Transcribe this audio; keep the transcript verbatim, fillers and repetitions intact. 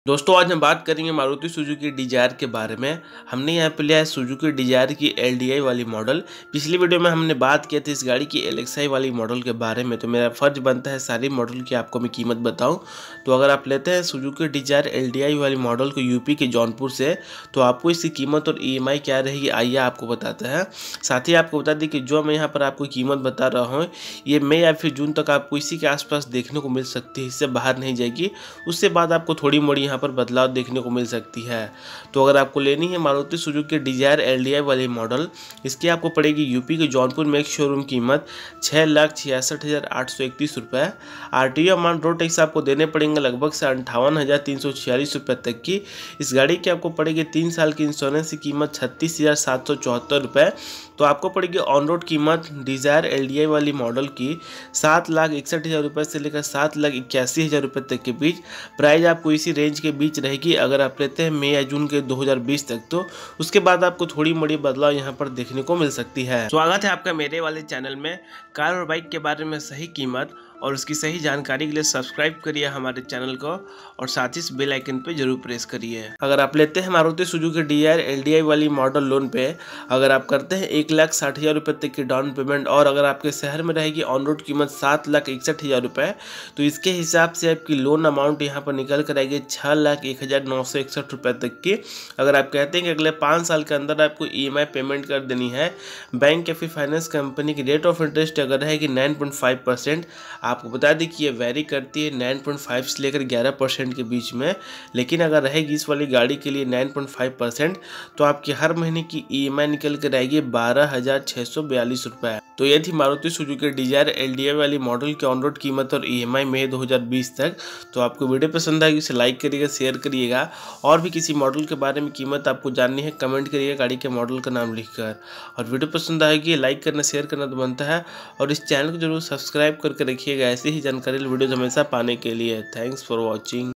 दोस्तों आज हम बात करेंगे मारुति सुजुकी डिजायर के बारे में। हमने यहाँ पे लिया है Suzuki Dzire L D D I वाली मॉडल। पिछली वीडियो में हमने बात किया था इस गाड़ी की एल एक्स आई वाली मॉडल के बारे में, तो मेरा फर्ज बनता है सारी मॉडल की आपको मैं कीमत बताऊं। तो अगर आप लेते हैं Suzuki Dzire L D I वाली मॉडल को यूपी के जौनपुर से, तो आपको इसकी कीमत और ई एम आई क्या रहेगी आइए आपको बताते हैं। साथ ही आपको बता दें कि जो मैं यहाँ पर आपको कीमत बता रहा हूँ ये मई या फिर जून तक आपको इसी के आसपास देखने को मिल सकती है, इससे बाहर नहीं जाएगी। उससे बाद आपको थोड़ी मोड़ी यहाँ पर बदलाव देखने को मिल सकती है। तो अगर आपको लेनी है Maruti Suzuki Dzire L D I वाली मॉडल, इसकी आपको पड़ेगी यूपी के जौनपुर में एक शोरूम कीमत छः लाख छियासठ हज़ार आठ सौ इकतीस रुपये। R T O amount road tax आपको देने पड़ेंगे लगभग से अंठावन हज़ार तीन सौ छियालीस रुपये तक की। इस गाड़ी की आपको पड़ेगी तीन साल की इंश्योरेंस की कीमत छत्तीस हज़ार सात सौ चौहत्तर रुपये। तो आपको पड़ेगी ऑन रोड कीमत डिजायर एल डी आई वाली मॉडल की सात लाख इकसठ हज़ार रुपये से लेकर सात लाख इक्यासी हज़ार रुपये तक के बीच। प्राइस आपको इसी रेंज के बीच रहेगी अगर आप लेते हैं मई या जून के दो हज़ार बीस तक। तो उसके बाद आपको थोड़ी मोड़ी बदलाव यहाँ पर देखने को मिल सकती है। स्वागत है आपका मेरे वाले चैनल में। कार और बाइक के बारे में सही कीमत और उसकी सही जानकारी के लिए सब्सक्राइब करिए हमारे चैनल को और साथ ही इस बेल आइकन पे जरूर प्रेस करिए। अगर आप लेते हैं Maruti Suzuki Dzire L D I वाली मॉडल लोन पे, अगर आप करते हैं एक लाख साठ हज़ार रुपये तक की डाउन पेमेंट और अगर आपके शहर में रहेगी ऑन रोड कीमत सात लाख इकसठ हज़ार रुपये, तो इसके हिसाब से आपकी लोन अमाउंट यहाँ पर निकल कर आएगी छः लाख एक हज़ार नौ सौ इकसठ रुपये तक की। अगर आप कहते हैं कि अगले पाँच साल के अंदर आपको ई एम आई पेमेंट कर देनी है, बैंक या फिर फाइनेंस कंपनी की रेट ऑफ इंटरेस्ट अगर रहेगी नाइन पॉइंट फाइव परसेंट, आपको बता दें कि ये वेरी करती है नाइन पॉइंट फाइव से लेकर ग्यारह परसेंट के बीच में। लेकिन अगर रहेगी इस वाली गाड़ी के लिए नाइन पॉइंट फाइव परसेंट, तो आपकी हर महीने की ई एम आई निकल कर आएगी बारह हज़ार छः सौ बयालीस रुपये। तो ये थी Maruti Suzuki Dzire L D I वाली मॉडल की ऑन रोड कीमत और ई एम आई मई दो हज़ार बीस तक। तो आपको वीडियो पसंद आएगी उसे लाइक करिएगा, शेयर करिएगा। और भी किसी मॉडल के बारे में कीमत आपको जाननी है कमेंट करिएगा गाड़ी के मॉडल का नाम लिखकर। और वीडियो पसंद आएगी लाइक करना शेयर करना तो बनता है और इस चैनल को जरूर सब्सक्राइब करके रखिएगा ऐसे ही जानकारी वीडियोज हमेशा पाने के लिए। Thanks for watching.